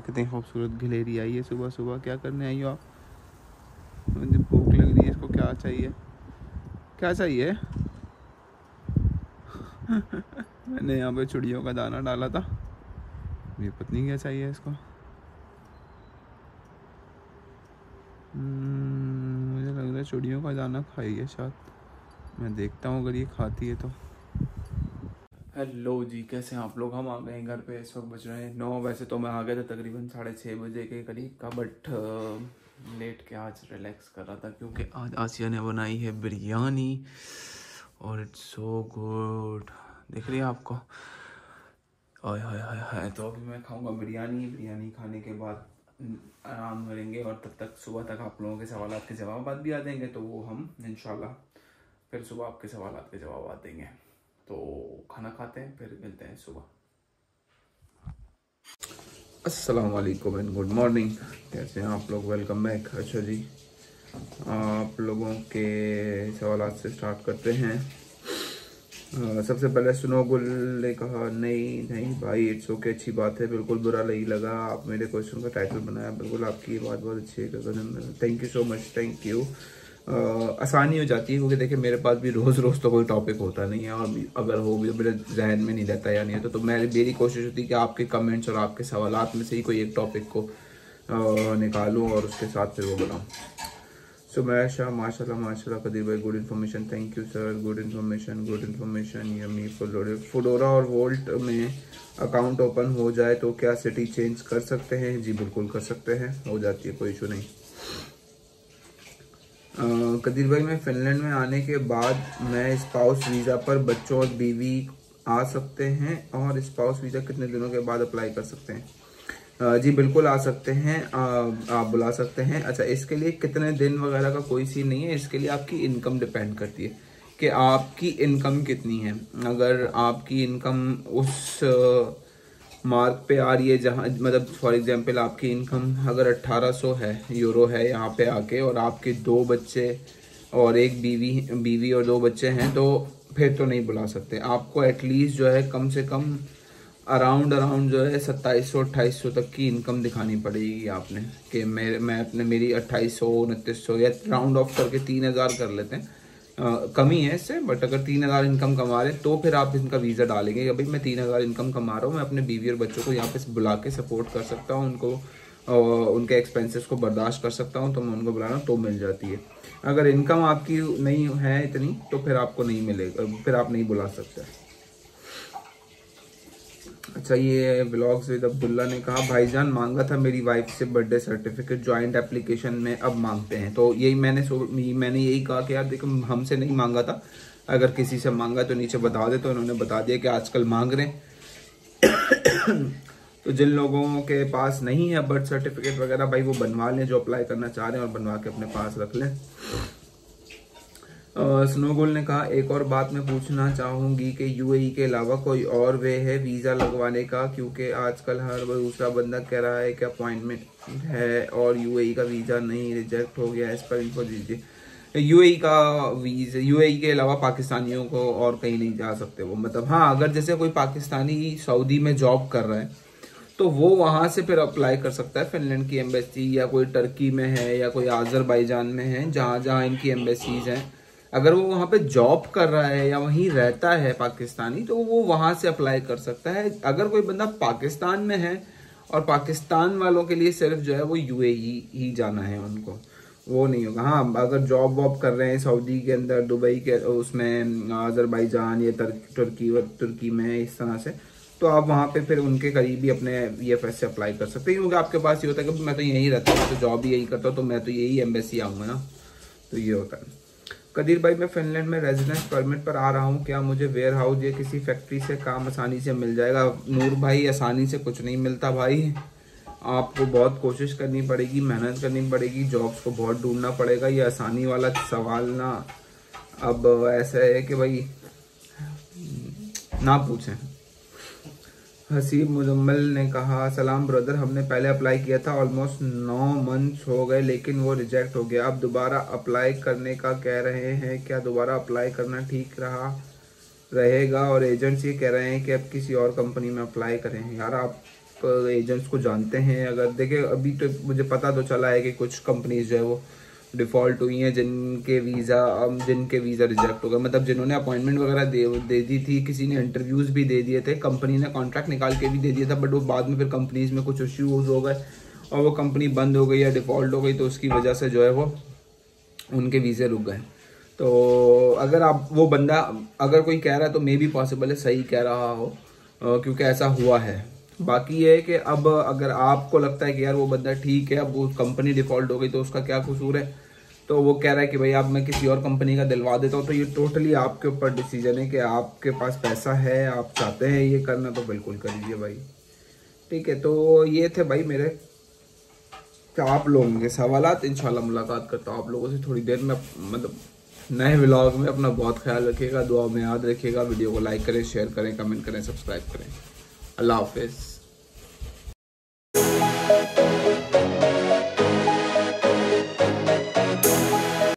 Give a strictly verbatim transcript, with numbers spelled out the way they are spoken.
कितनी खूबसूरत गिलेरी आई है सुबह सुबह। क्या करने आई हो आप? मुझे भूख लग रही है। इसको क्या चाहिए, क्या चाहिए? मैंने यहाँ पे चिड़ियों का दाना डाला था, ये पता नहीं क्या चाहिए इसको। मुझे लग रहा है चिड़ियों का दाना खाई है शायद। मैं देखता हूँ अगर ये खाती है तो। हेलो जी, कैसे हैं आप लोग? हम आ गए हैं घर पे। इस वक्त बज रहे हैं नौ। वैसे तो मैं आ गया था तकरीबन साढ़े छः बजे के करीब का, बट लेट के आज रिलैक्स कर रहा था क्योंकि आज आसिया ने बनाई है बिरयानी और इट्स सो गुड। दिख रही है आपको? हाय हाय हाय हाय। तो अभी मैं खाऊंगा बिरयानी। बिरयानी खाने के बाद आराम करेंगे और तब तक सुबह तक आप लोगों के सवाल के जवाब भी आ जाएंगे, तो वो हम इंशाल्लाह फिर सुबह आपके सवाल के जवाब देंगे। तो खाना खाते हैं फिर मिलते हैं सुबह। अस्सलाम वालेकुम एंड गुड मॉर्निंग। कैसे हैं आप लोग? Welcome back. अच्छा जी, आप लोगों के सवालात से स्टार्ट करते हैं। आ, सबसे पहले स्नोगुल ने कहा नहीं नहीं भाई इट्स ओके, अच्छी बात है, बिल्कुल बुरा नहीं लगा। आप मेरे क्वेश्चन का टाइटल बनाया, बिल्कुल आपकी ये बात बहुत अच्छी है। Thank you so much, thank you. आसानी हो जाती है क्योंकि देखिए मेरे पास भी रोज़ रोज़ तो कोई टॉपिक होता नहीं है, और अगर हो भी तो मेरे जहन में नहीं रहता या नहीं है तो, तो मैं मेरी कोशिश होती है कि आपके कमेंट्स और आपके सवालात में से ही कोई एक टॉपिक को निकालूँ और उसके साथ फिर वो बनाऊँ। सुमैर शाह माशाल्लाह माशाल्लाह। कदीर भाई good information, thank you sir, good information good information. Yummy Foodora और वोल्ट में अकाउंट ओपन हो जाए तो क्या सिटी चेंज कर सकते हैं? जी बिल्कुल कर सकते हैं, हो जाती है, कोई इशू नहीं। Uh, कदीर भाई मैं फिनलैंड में आने के बाद मैं स्पाउस वीज़ा पर बच्चों और बीवी आ सकते हैं, और स्पाउस वीज़ा कितने दिनों के बाद अप्लाई कर सकते हैं? uh, जी बिल्कुल आ सकते हैं, uh, आप बुला सकते हैं। अच्छा, इसके लिए कितने दिन वगैरह का कोई सीन नहीं है, इसके लिए आपकी इनकम डिपेंड करती है कि आपकी इनकम कितनी है। अगर आपकी इनकम उस uh, मार्क पे आ रही है जहाँ, मतलब फॉर एग्जांपल आपकी इनकम अगर अट्ठारह सौ है यूरो है यहाँ पे आके, और आपके दो बच्चे और एक बीवी बीवी और दो बच्चे हैं, तो फिर तो नहीं बुला सकते। आपको एटलीस्ट जो है कम से कम अराउंड अराउंड जो है सत्ताईस सौ अट्ठाईस सौ तक की इनकम दिखानी पड़ेगी आपने, कि मेरे मैं अपने मेरी अट्ठाईस सौ उनतीस सौ या राउंड ऑफ करके तीन हज़ार कर लेते हैं, Uh, कमी है इससे, बट अगर तीन हज़ार इनकम कमा रहे तो फिर आप इनका वीज़ा डालेंगे कि भाई मैं तीन हज़ार इनकम कमा रहा हूँ, मैं अपने बीवी और बच्चों को यहाँ पे बुला के सपोर्ट कर सकता हूँ, उनको uh, उनके एक्सपेंसेस को बर्दाश्त कर सकता हूँ, तो मैं उनको बुला रहा हूँ तो मिल जाती है। अगर इनकम आपकी नहीं है इतनी तो फिर आपको नहीं मिलेगा, फिर आप नहीं बुला सकते। अच्छा, ये ब्लॉग्स विद अब्दुल्ला ने कहा भाईजान मांगा था मेरी वाइफ से बर्थडे सर्टिफिकेट, जॉइंट एप्लीकेशन में अब मांगते हैं। तो यही मैंने सो मैंने यही कहा कि यार देखो हमसे नहीं मांगा था, अगर किसी से मांगा तो नीचे बता दे। तो उन्होंने बता दिया कि आजकल मांग रहे हैं। तो जिन लोगों के पास नहीं है बर्थ सर्टिफिकेट वगैरह, भाई वो बनवा लें, जो अप्लाई करना चाह रहे हैं, और बनवा के अपने पास रख लें। स्नोगोल ने कहा एक और बात मैं पूछना चाहूंगी कि यूएई के अलावा कोई और वे है वीज़ा लगवाने का, क्योंकि आजकल हर दूसरा बंदा कह रहा है कि अपॉइंटमेंट है और यूएई का वीज़ा नहीं, रिजेक्ट हो गया, इस पर इन्फो दीजिए। यूएई का वीज़ा, यूएई के अलावा पाकिस्तानियों को और कहीं नहीं जा सकते वो, मतलब हाँ अगर जैसे कोई पाकिस्तानी सऊदी में जॉब कर रहा है तो वो वहाँ से फिर अप्लाई कर सकता है फिनलैंड की एम्बेसी, या कोई टर्की में है या कोई आज़रबाईजान में है, जहाँ जहाँ इनकी एम्बेसीज हैं। अगर वो वहाँ पे जॉब कर रहा है या वहीं रहता है पाकिस्तानी, तो वो वहाँ से अप्लाई कर सकता है। अगर कोई बंदा पाकिस्तान में है और पाकिस्तान वालों के लिए सिर्फ जो है वो यूएई ही जाना है उनको, वो नहीं होगा। हाँ अगर जॉब वॉब कर रहे हैं सऊदी के अंदर, दुबई के उसमें, आज़रबाईजान या तुर्की तुर्की में, इस तरह से, तो आप वहाँ पे फिर उनके करीब ही अपने ई एफ एस से अप्लाई कर सकते हैं, क्योंकि आपके पास ये होता है कि मैं तो यहीं रहता हूँ, तो जॉब ही यही करता हूँ, तो मैं तो यही एम्बेसी आऊँगा ना, तो ये होता है। कदीर भाई मैं फिनलैंड में रेजिडेंस परमिट पर आ रहा हूँ, क्या मुझे वेयर हाउस या किसी फैक्ट्री से काम आसानी से मिल जाएगा? नूर भाई आसानी से कुछ नहीं मिलता भाई, आपको बहुत कोशिश करनी पड़ेगी, मेहनत करनी पड़ेगी, जॉब्स को बहुत ढूंढना पड़ेगा। ये आसानी वाला सवाल ना अब ऐसा है कि भाई ना पूछें। हसीब मुजम्मल ने कहा सलाम ब्रदर, हमने पहले अप्लाई किया था, ऑलमोस्ट नौ मंथ्स हो गए लेकिन वो रिजेक्ट हो गया, अब दोबारा अप्लाई करने का कह रहे हैं, क्या दोबारा अप्लाई करना ठीक रहा रहेगा? और एजेंट्स ये कह रहे हैं कि अब किसी और कंपनी में अप्लाई करें। यार आप एजेंट्स को जानते हैं। अगर देखें अभी तो मुझे पता तो चला है कि कुछ कंपनीज जो है वो डिफ़ॉल्ट हुई हैं, जिनके वीज़ा जिनके वीज़ा रिजेक्ट हो गए, मतलब जिन्होंने अपॉइंटमेंट वगैरह दे दे दी थी, किसी ने इंटरव्यूज़ भी दे दिए थे, कंपनी ने कॉन्ट्रैक्ट निकाल के भी दे दिया था, बट वो बाद में फिर कंपनीज में कुछ इश्यूज हो गए और वो कंपनी बंद हो गई या डिफ़ॉल्ट हो गई, तो उसकी वजह से जो है वो उनके वीज़े रुक गए। तो अगर आप वो बंदा अगर कोई कह रहा है तो मे भी पॉसिबल है सही कह रहा हो, क्योंकि ऐसा हुआ है। बाकी ये है कि अब अगर आपको लगता है कि यार वो बंदा ठीक है, अब वो कंपनी डिफ़ॉल्ट हो गई तो उसका क्या कसूर है, तो वो कह रहा है कि भाई अब मैं किसी और कंपनी का दिलवा देता हूँ, तो ये टोटली आपके ऊपर डिसीजन है कि आपके पास पैसा है, आप चाहते हैं ये करना तो बिल्कुल कर लीजिए भाई, ठीक है। तो ये थे भाई मेरे आप लोगों के सवालात। इंशाल्लाह मुलाकात करता हूँ आप लोगों से थोड़ी देर में, मतलब नए व्लॉग में। अपना बहुत ख्याल रखिएगा, दुआ में याद रखिएगा, वीडियो को लाइक करें, शेयर करें, कमेंट करें, सब्सक्राइब करें। अल्लाह हाफिज़।